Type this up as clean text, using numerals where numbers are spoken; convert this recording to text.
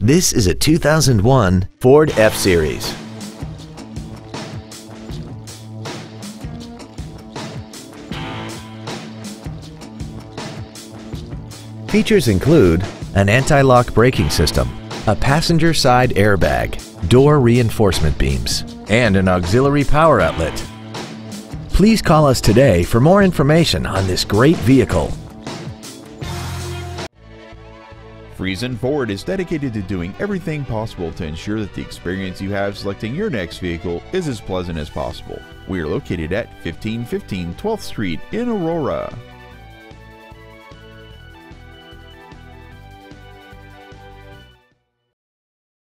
This is a 2001 Ford F-Series. Features include an anti-lock braking system, a passenger side airbag, door reinforcement beams, and an auxiliary power outlet. Please call us today for more information on this great vehicle. Friesen Ford is dedicated to doing everything possible to ensure that the experience you have selecting your next vehicle is as pleasant as possible. We are located at 1515 12th Street in Aurora.